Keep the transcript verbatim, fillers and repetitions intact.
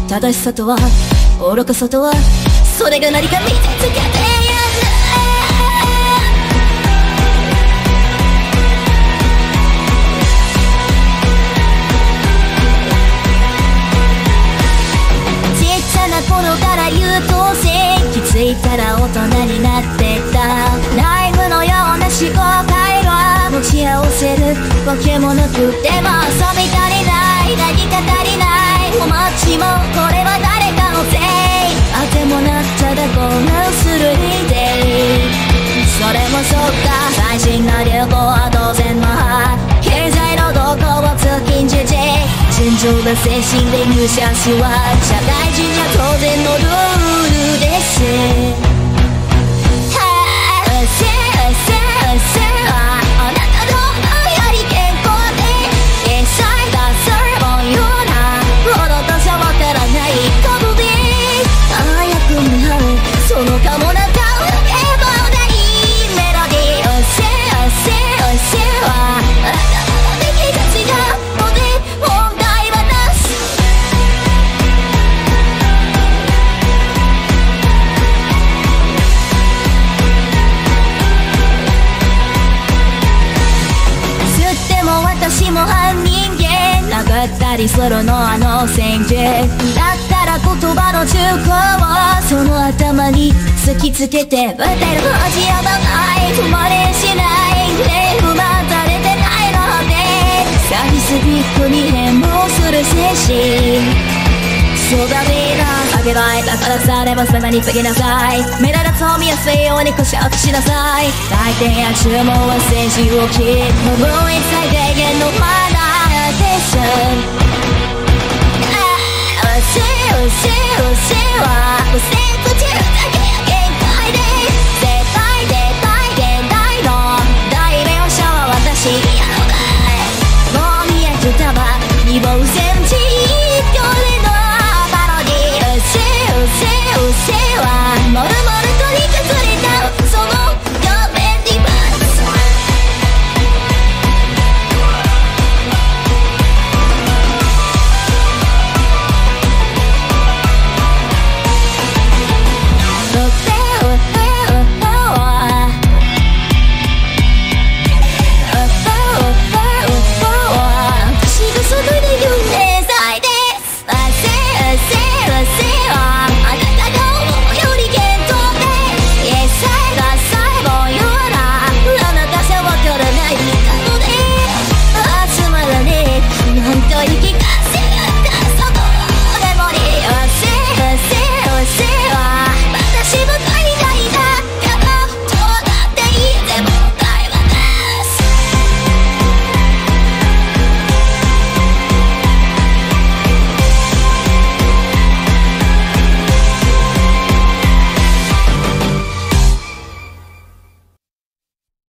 正しさとは愚かさとはそれが何か見せつけてやる。ちっちゃな頃から優等生、気づいたら大人になってた。ライブのような思考回路持ち合わせるわけもなく、でも遊び足りない、何か足りない、お待ちもこれは誰かのせい、あてもなっただ混乱する日で、それもそっか、最新な流行は当然の派、経済の動向を通勤時事、純情な精神で入社しは社会人じゃ当然のルールです。あなたのより健康で野菜がするもんようなほどとしゃわからないことで早く見張るそのかもなかえばないメロディーおせおせおせはあなたの出来が違うので問題はなし。私も半人間殴ったりするのあの宣言だったら言葉の中古をその頭に突きつけて打てる恥やばない踏まれしないで踏まされてないのでサディスティックに変貌する精神そうだみんなあげないだからさればさなに告げなさい目立つを見やすいようにこしゃくしなさい回転や注文は政治を切る無分一最低限のマナーです